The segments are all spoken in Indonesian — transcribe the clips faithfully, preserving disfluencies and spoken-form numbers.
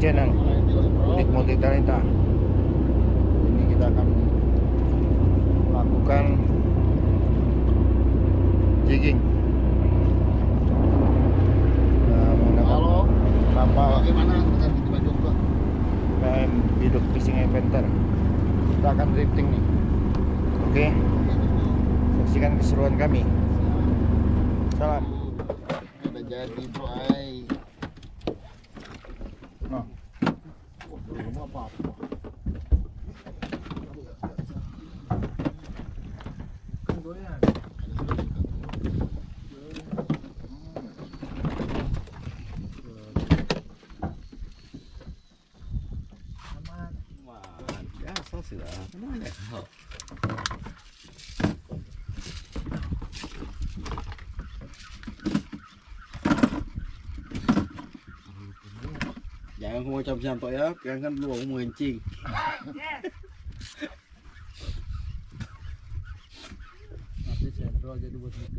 channel Udik Multi Talenta. Ini kita akan melakukan jigging. Nah, menggunakan kapal Bagaimana dengan di Bandung gua? K M Biduk Fishing Adventure. Kita akan drifting nih. Oke, saksikan keseruan kami. Salam. Udah jadi bro, ay. Nah, Oh, belum apa-apa. Biasa sudah. Kemana kau? Jangan aku mau cap santok ya, kan kan dulu aku mau kencing. Nanti sendro jadi buat gitu.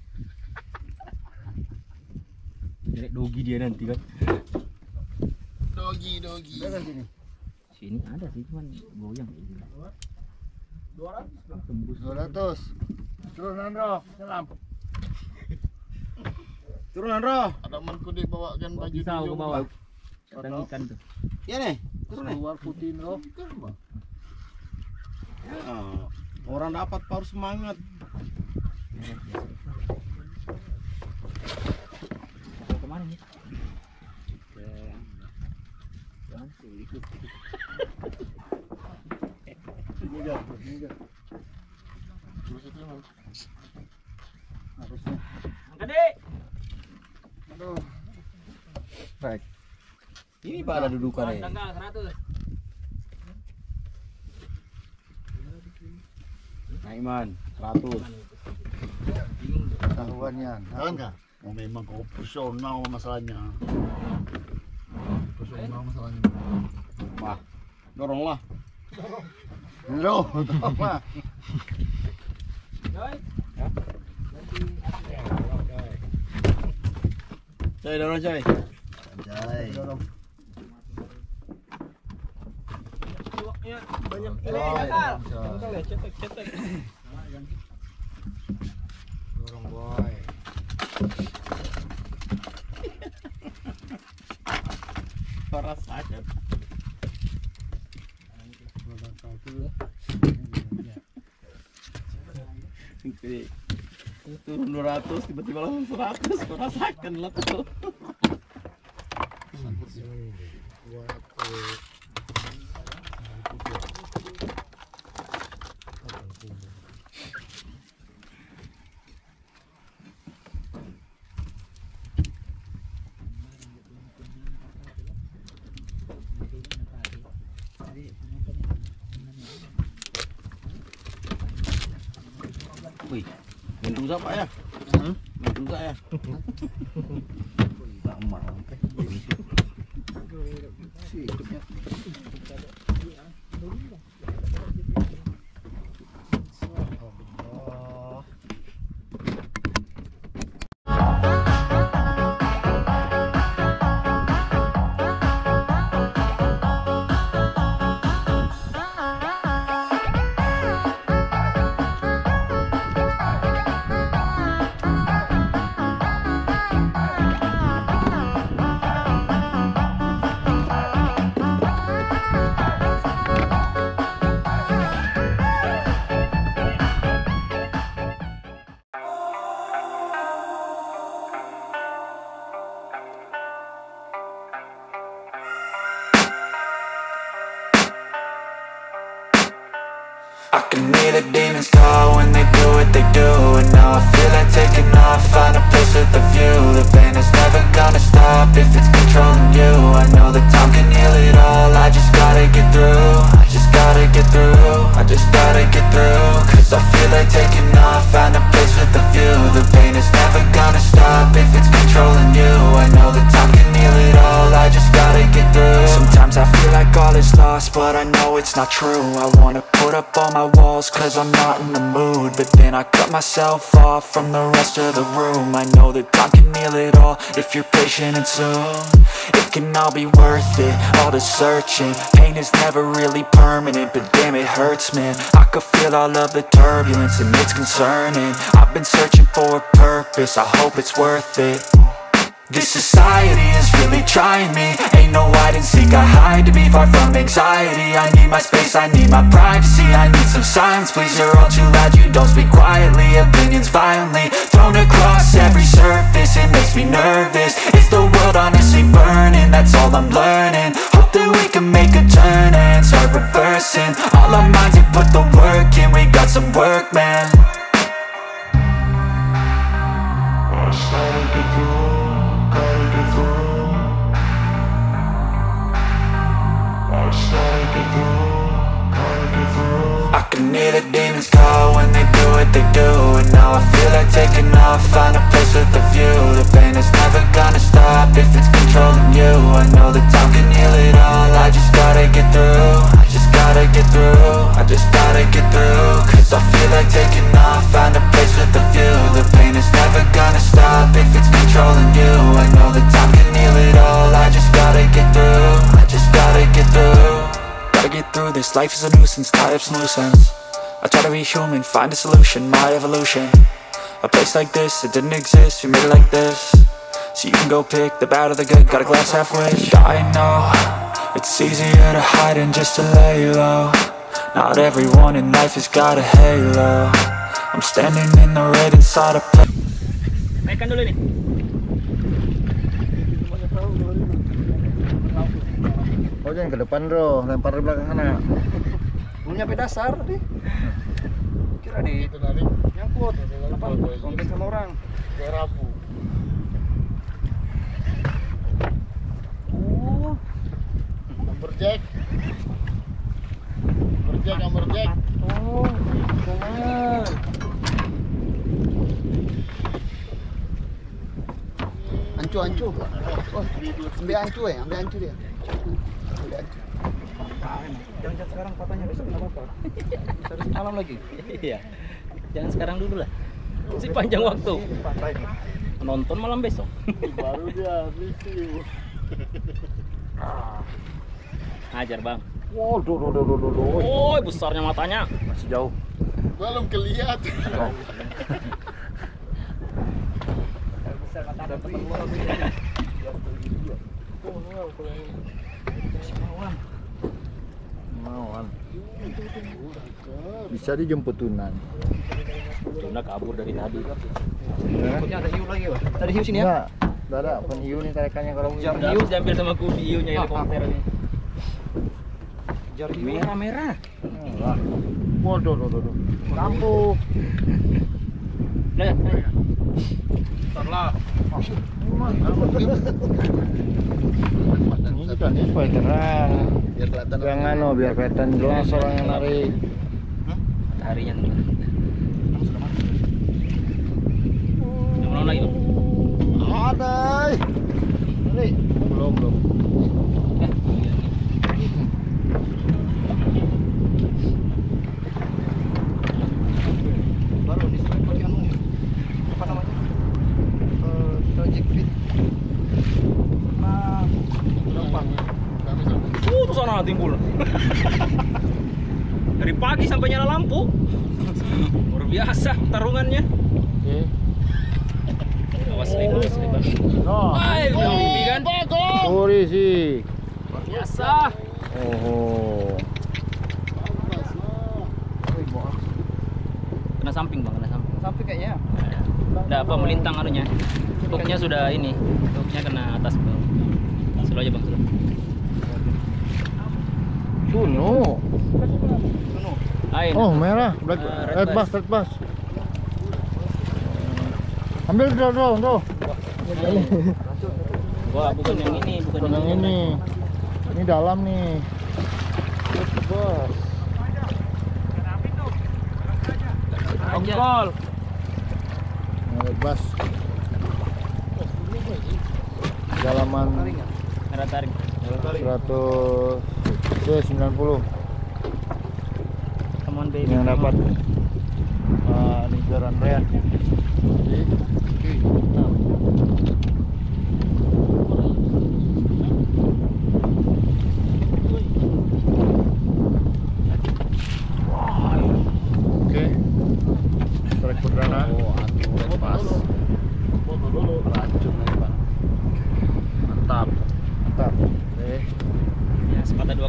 Jadi dogi dia nanti kan. Dogi, dogi. ada sini. Sini ada sih, cuman goyang. dua ratus. Tembus. dua ratus. Turunan roh, selam. Turunan roh. Ada manku dibawakan baju Pisau ke bawah. Atau- Kadang ikan tuh. Ya nih, turun nih. Keluar putih roh. Ya, orang dapat harus semangat. Mau kemana nih? Jangan sih ikut. Mudah, mudah. Terus itu Bang. Harusnya. Adik. Aduh. Baik. Ini pada dudukan ya. Tanggal seratus. Naiman seratus. Tahuannya. Tahan kah? Oh memang kau personal masalahnya. Personal masalahnya. Wah, doronglah. Loh, apa? Coy, dorong coy. Anjay. Banyak Oh, ini iya. cetek cetek. Dorong boy. Parah sakit. Oke. Turun dua ratus tiba-tiba langsung seratus. Kau rasakan lah tuh. Wih, gantung siapa ya? Hmm? Gantung saya. Tak emak. Si hidupnya. Oh. I can hear the demons call when they do what they do. And now I feel like taking off, find a place with a view. The pain is never gonna stop if it's controlling you. I know that time can heal it all, I just gotta get through. I just gotta get through, I just gotta get through. Cause I feel like taking off, find a place with a view. The pain is never gonna stop if it's controlling you. I know that time can heal it all, I just gotta get through. Sometimes I feel like all is lost, but I know it's not true. I wanna put up up all my walls cause I'm not in the mood. But then I cut myself off from the rest of the room. I know that time can heal it all if you're patient and soon it can all be worth it, all the searching. Pain is never really permanent, but damn it hurts, man. I could feel all of the turbulence and it's concerning. I've been searching for a purpose, I hope it's worth it. This society is really trying me. Ain't no hide and seek, I hide to be far from anxiety. I need my space, I need my privacy. I need some silence, please, you're all too loud. You don't speak quietly, opinions violently thrown across every surface. It makes me nervous. Is the world honestly burning? That's all I'm learning. Hope that we can make a turn and start reversing all our minds and put the work in. We got some work, man. I can hear the demons call when they do what they do. And now I feel like taking off, find a place with a view. The pain is never gonna stop if it's controlling you. I know that time can heal it all, I just gotta get through. I just gotta get through, I just gotta get through. Cause I feel like taking off, find a place with a view. The pain is never gonna stop if it's controlling you. I know that time can heal it all, I just gotta get through. I just gotta get through. Gotta get through this, life is a nuisance, tie up some loose ends. I try to be human, find a solution, my evolution. A place like this, it didn't exist, we made it like this. So you can go pick the bad or the good, got a glass half wish. I know, it's easier to hide than just to lay low. Not everyone in life has got a halo. I'm standing in the red inside a place. Naikkan dulu nih. Oh jangan ke depan bro, lempar di belakang sana. Punya pedasar tadi. Kira di Itu tadi nyangkut, apa? Kontak sama orang. kayak rapu. Oh, Number jack. Number jack, number jack. oh, jangan. Ancu, ancu. Oh, ambil ancu ya, ambil ancu dia. Ambil ancu. Jangan cat sekarang patahnya, besok nggak apa-apa. Bisa malam lagi. Iya. Jangan sekarang dulu lah. Masih panjang waktu. Nonton malam besok. Baru dia review. Ajar bang. Wow, do do do do do do. Oh, besarnya matanya. Masih jauh. Belum kelihatan. Besar mata ada Mauan. Bisa dijemput tunan. Tuna kabur dari tadi. Takutnya ada hiu lagi, Pak. Tadi hiu sini ya? Enggak, enggak ada bukan hiu nih tarikannya kalau Jar Udah habis diambil sama kubi hiunya helikopter ini. Jar hiu. Merah-merah. Wah. Waduh, waduh, waduh. Lampu. Udah ya. Tarlah. Ini kan ini supaya terang. Biar kelihatan. Jangan no, biar kelihatan jelas orang yang narik. Harinya tuh. Yang mana lagi bang? Ada. Ini belum belum. Baru di strike pakai anu. Apa namanya? Eh, project fit. Nah, gampang. Uh, tuh sana timbul. Dari pagi sampai nyala lampu. Luar biasa tarungannya. Oke. Awas selip, awas selip bang. No. Hai, udah mimpi kan? Sorry sih. Luar biasa. Oh. Kena samping bang, kena samping. Sampai kayaknya. Udah apa melintang anunya. Hooknya sudah ini. Hooknya kena atas bang. Slow aja bang, slow. Suno. Ayo. Oh merah. Black, Uh, red red bass. bass, red bass. Ambil draw, draw, draw. Wah, bukan yang ini, bukan Bukan yang ini. Ini dalam nih. Red bass. Ongkol. Nah, red bass. Dalaman Merah tarik. seratus sembilan puluh. Kamu Come on baby. yang come dapat on. uh, lingkaran red. Oke, strike perdana. Oh, aduh, pas. Foto dulu. Racun nih, Pak. Mantap. Mantap. Oke. Ya, sepatah dua